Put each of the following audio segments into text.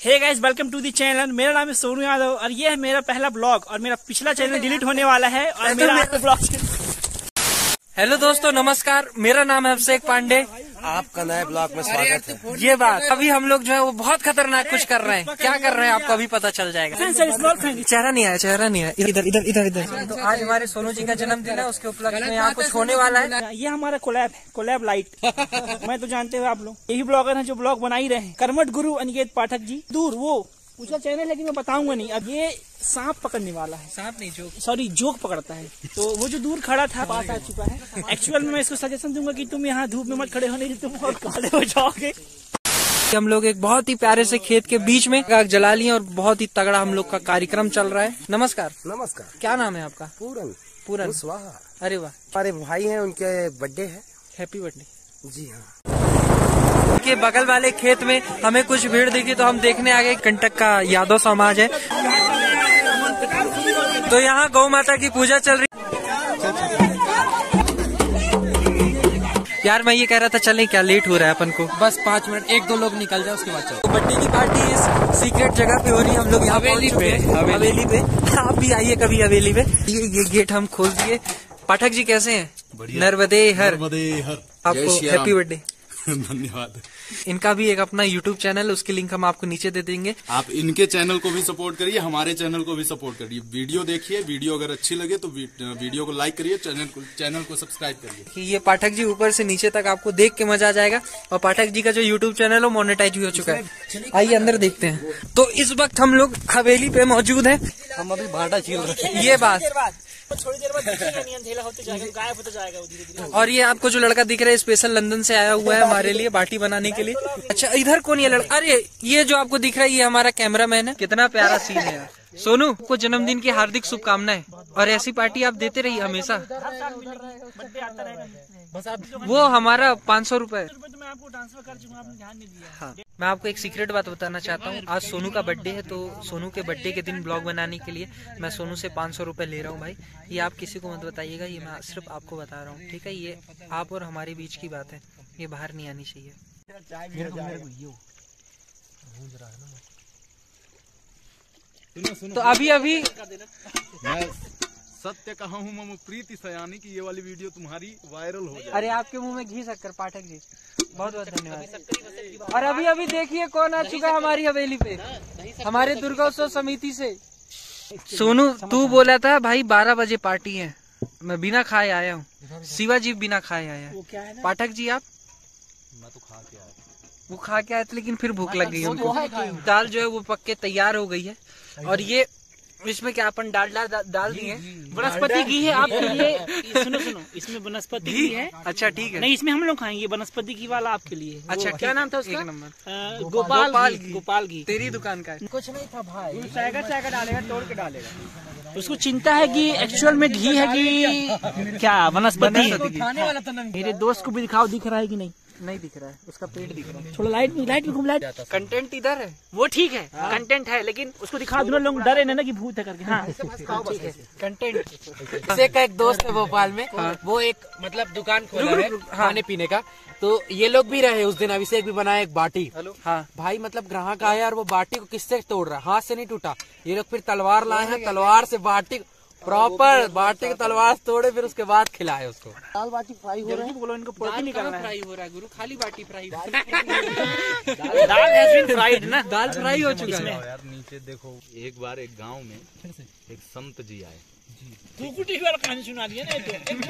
Hey guys, welcome to the channel. मेरा नाम है सोनू यादव और ये है मेरा पहला ब्लॉग और मेरा पिछला चैनल डिलीट होने वाला है और मेरा ब्लॉग। हेलो दोस्तों, नमस्कार। मेरा नाम है अभिषेक पांडे। आपका नए ब्लॉग में स्वागत है। ये बात अभी हम लोग जो है वो बहुत खतरनाक कुछ कर रहे हैं। क्या कर रहे हैं आपको अभी पता चल जाएगा। चेहरा नहीं आया, चेहरा नहीं आया। इधर इधर इधर इधर। तो आज हमारे सोनू जी का जन्मदिन है, उसके उपलक्ष्य में यहाँ कुछ होने वाला है। ये हमारा कोलैब लाइट। मैं तो जानते हो आप लोग, यही ब्लॉगर हैं जो ब्लॉग बना ही रहे हैं। कर्मठ गुरु अनिकेत पाठक जी, दूर वो उसका चैनल है, लेकिन मैं बताऊंगा नहीं। अब ये सांप पकड़ने वाला है। सांप नहीं, जोक पकड़ता है। तो वो जो दूर खड़ा था पास आ चुका है। एक्चुअल में मैं इसको सजेशन दूंगा कि तुम यहाँ धूप में मत खड़े होने, तुम और काले हो जाओगे। हम लोग एक बहुत ही प्यारे से खेत के बीच में आग जला लिए और बहुत ही तगड़ा हम लोग का कार्यक्रम चल रहा है। नमस्कार। नमस्कार। क्या नाम है आपका? पूरन स्वाहा। अरे वाह। हमारे भाई हैं, उनके बर्थडे है। Happy birthday. जी हाँ। के बगल वाले खेत में हमें कुछ भीड़ दिखी तो हम देखने आ गए। कंटक का यादव समाज है, तो यहाँ गौ माता की पूजा चल रही। यार मैं ये कह रहा था चलें क्या, लेट हो रहा है अपन को। बस 5 मिनट, 1-2 लोग निकल जाए उसके बाद चलो। बर्थडे की पार्टी इस सीक्रेट जगह पे हो रही है। हम लोग यहाँ हवेली पे आप भी आइए कभी हवेली पे। ये गेट हम खोल दिए। पाठक जी कैसे हैं? नर्मदे हर। आपको हैप्पी बर्थडे। धन्यवाद। इनका भी एक अपना YouTube चैनल है, उसकी लिंक हम आपको नीचे दे देंगे। आप इनके चैनल को भी सपोर्ट करिए, हमारे चैनल को भी सपोर्ट करिए। वीडियो देखिए, वीडियो अगर अच्छी लगे तो वीडियो को लाइक करिए, चैनल को सब्सक्राइब करिए। ये पाठक जी ऊपर से नीचे तक आपको देख के मजा आ जाएगा। और पाठक जी का जो YouTube चैनल है मोनेटाइज भी हो चुका है। आइए अंदर देखते हैं। तो इस वक्त हम लोग हवेली पे मौजूद हैं। हम अभी भाटा छील रहे हैं। ये बात। थोड़ी देर बाद अंधेरा होते जाएगा, गायब होता जाएगा धीरे-धीरे। और ये आपको जो लड़का दिख रहा है स्पेशल लंदन से आया हुआ है हमारे लिए बाटी बनाने के लिए। अच्छा इधर कौन ये लड़का? अरे ये जो आपको दिख रहा है ये हमारा कैमरामैन है। कितना प्यारा सीन है यार। सोनू को जन्मदिन की हार्दिक शुभकामनाएं और ऐसी पार्टी आप देते रहिए हमेशा। वो हमारा 500 रुपए मैं आपको ट्रांसफर कर चुका हूं, आपने ध्यान नहीं दिया। हाँ, मैं आपको एक सीक्रेट बात बताना चाहता हूँ। आज सोनू का बर्थडे है, तो सोनू के बर्थडे के दिन ब्लॉग बनाने के लिए मैं सोनू से 500 रुपए ले रहा हूँ। भाई ये आप किसी को मत बताइएगा, ये मैं सिर्फ आपको बता रहा हूँ, ठीक है? ये आप और हमारे बीच की बात है, ये बाहर नहीं आनी चाहिए। तो अभी मैं सत्य कहा हूँ मम प्रीति सयानी की ये वाली वीडियो तुम्हारी वायरल हो जाए। अरे आपके मुंह में घी शक्कर पाठक जी, बहुत बहुत धन्यवाद। और अभी देखिए कौन आ चुका है हमारी हवेली पे, हमारे दुर्गोत्सव समिति से। सोनू तू बोला था भाई 12 बजे पार्टी है, मैं बिना खाए आया हूँ। शिवाजी बिना खाए आया है। पाठक जी आप? मैं तो खा के आया। वो खा के आए थे लेकिन फिर भूख लग गई उनको। दाल जो है वो पक के तैयार हो गई है और ये इसमें क्या अपन डाल दिए। वनस्पति घी है आपके लिए। सुनो इसमें वनस्पति घी है। अच्छा ठीक है। नहीं, इसमें हम लोग खाएंगे वनस्पति घी वाला आपके लिए। अच्छा क्या नाम था उसका? 1 नंबर गोपाल घी। तेरी दुकान का है। कुछ नहीं था भाई, चायका डालेगा, तोड़ के डालेगा। उसको चिंता है कि एक्चुअल में घी है कि क्या वनस्पति है। मेरे दोस्त को भी दिखाओ, दिख रहा है कि नहीं? नहीं दिख रहा है, उसका पेट दिख रहा है। थोड़ा लाइट में घूम। लाइट कंटेंट इधर है, वो ठीक है। कंटेंट है लेकिन उसको दिखा दो, लोग डरे ना कि भूत है करके। हाँ ठीक है कंटेंट। से का एक दोस्त है भोपाल में। वो एक मतलब दुकान खोला है खाने पीने का। तो ये लोग भी रहे उस दिन। अभिषेक भी बनाया एक बाटी। हाँ भाई मतलब ग्राहक आया और वो बाटी को किससे तोड़ रहा, हाथ से नहीं टूटा। ये लोग फिर तलवार लाए हैं, तलवार से बाटी प्रॉपर बाटी की तलवार तोड़े, फिर उसके बाद खिलाए उसको। दाल बाटी फ्राई हो रहा है। बोलो इनको प्रोटीन निकालना है। फ्राई हो रहा है गुरु, खाली बाटी fry. Dal has been fried ना, दाल फ्राई हो चुका है यार नीचे देखो। एक बार एक गांव में एक संत जी आए। कहानी सुना दिया ना।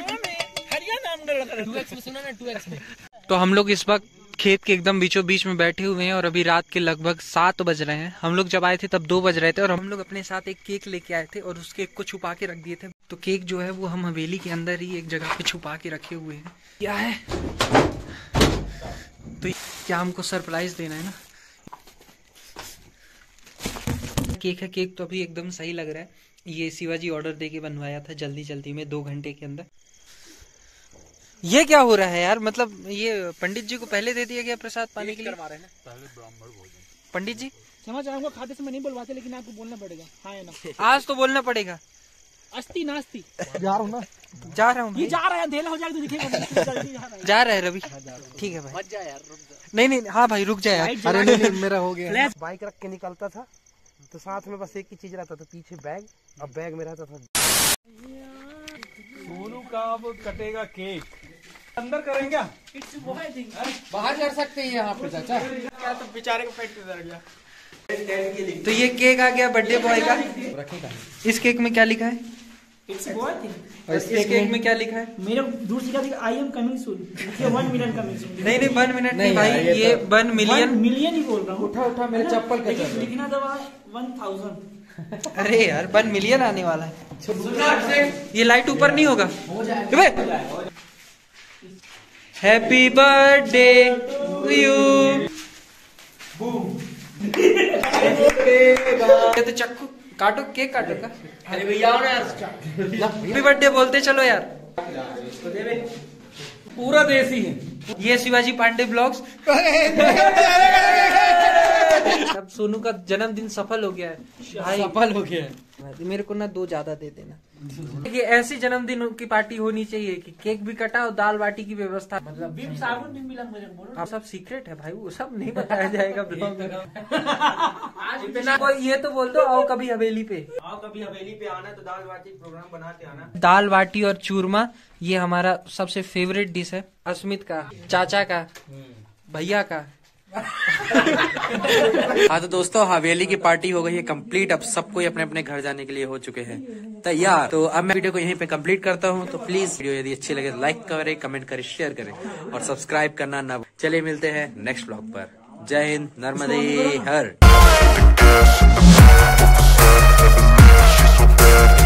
तो हम लोग इस वक्त खेत के एकदम बीचों बीच में बैठे हुए हैं और अभी रात के लगभग 7 बज रहे हैं। हम लोग जब आए थे तब 2 बज रहे थे और हम लोग अपने साथ एक केक लेके आए थे और उस केक को छुपा के रख दिए थे। तो केक जो है वो हम हवेली के अंदर ही एक जगह पे छुपा के रखे हुए हैं। क्या है तो क्या हमको सरप्राइज देना है ना। केक है, केक तो अभी एकदम सही लग रहा है। ये शिवाजी ऑर्डर दे के बनवाया था जल्दी में 2 घंटे के अंदर। ये क्या हो रहा है यार? मतलब ये पंडित जी को पहले दे दिया गया प्रसाद पाने के लिए। पहले ब्राह्मण भोजन। पंडित जी समझ आऊंगा, खाते समय नहीं बुलवाते लेकिन आपको बोलना पड़ेगा। हाँ ना? आज तो बोलना पड़ेगा। अस्ती नास्ती। जा रहा हूँ ये भाई। जा रहा है, अंधेरा हो जाएगा तो दिखेगा नहीं। जल्दी जा रहा है। जा रहा है रवि, ठीक है भाई। नहीं, हाँ भाई रुक जाए यार। लाइट अरे जला नहीं, मेरा हो गया। बाइक रख के निकलता था तो साथ में बस एक ही चीज रहता था, पीछे बैग। अब बैग में रहता था। सोनू का अब कटेगा केक, अंदर करेंगे। बाहर कर सकते हैं यहाँ पे चाचा। क्या तो बेचारे को पेट कर गया। तो ये केक आ गया बर्थडे बॉय का। इस केक में क्या लिखा है? It's boy thing. और इस केक में क्या लिखा है? मेरे दूर से क्या I am coming soon, 1 million coming soon. नहीं 1 मिनट नहीं भाई, ये 1 मिलियन। 1 मिलियन ही बोल रहा हूँ। उठा मेरे चप्पल का लेकिन लिखना दबा 1000। अरे यार 1 मिलियन आने वाला है। ये लाइट ऊपर नहीं होगा? Happy birthday to you. ये तो चक्कू काटो, केक काटो का। अरे भैया हैप्पी बर्थडे बोलते चलो यार। पूरा देसी है। ये शिवाजी पांडे ब्लॉग्स। अब सोनू का जन्मदिन सफल हो गया है भाई, सफल हो गया। मेरे को ना 2 ज्यादा दे देना। ये ऐसी जन्मदिन की पार्टी होनी चाहिए कि केक भी कटा और दाल बाटी की व्यवस्था। मतलब साबुन भी मिला मुझे, बोलो। आप सब सीक्रेट है भाई, वो सब नहीं बताया जाएगा ब्लॉग में। इतना कोई ये तो बोल दो, आओ कभी हवेली पे। आओ कभी हवेली पे आना तो दाल बाटी प्रोग्राम बनाते आना। दाल बाटी और चूरमा ये हमारा सबसे फेवरेट डिश है। अस्मित का, चाचा का, भैया का। हाँ तो दोस्तों हवेली की पार्टी हो गई है कंप्लीट। अब सबको अपने अपने घर जाने के लिए हो चुके हैं तैयार। तो अब मैं वीडियो को यहीं पे कंप्लीट करता हूँ। तो प्लीज वीडियो यदि अच्छी लगे तो लाइक करें, कमेंट करें, शेयर करें और सब्सक्राइब करना ना। चलिए मिलते हैं नेक्स्ट ब्लॉग पर। जय हिंद, नर्मदे हर।